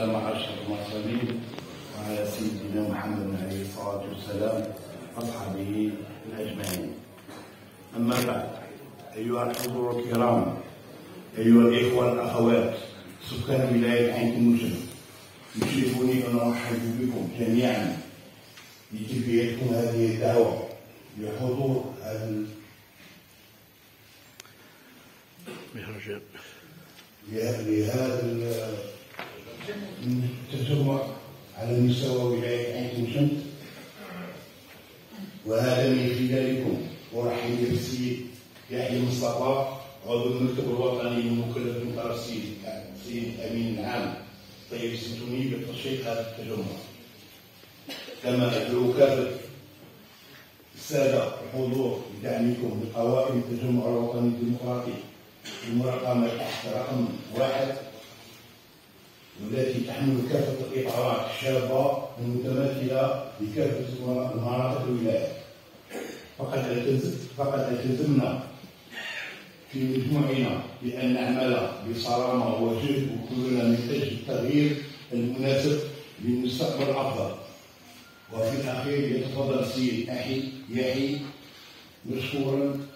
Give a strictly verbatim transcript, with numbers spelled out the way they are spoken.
والسلام على أشرف المرسلين وعلى سيدنا محمد عليه الصلاة والسلام وأصحابه أجمعين. أما بعد، أيها الحضور الكرام، أيها الإخوة والأخوات سكان ولاية عين تموشن، يشرفني أن أرحب بكم جميعا لتلبيتكم هذه الدعوة لحضور هذا لهذا التجمع على مستوى ولاية عين تموشن، وهذا من خلالكم. أرحب بالسيد يحيى مصطفى عضو المكتب الوطني المكلف من ترسيل السيد الأمين العام طيب الزيتوني بتنشيط هذا التجمع، كما أدعو كافة السادة الحضور بدعمكم لقوائم التجمع الوطني الديمقراطي المرقمة تحت رقم واحد، والتي تحمل كافة الإطارات الشابة المتماثلة لكافة مناطق الولاية. فقد فقد التزمنا في مجموعنا بأن نعمل بصرامة وجهد وكلنا من أجل التغيير المناسب للمستقبل الأفضل. وفي الأخير يتفضل السيد يحيى مشكورا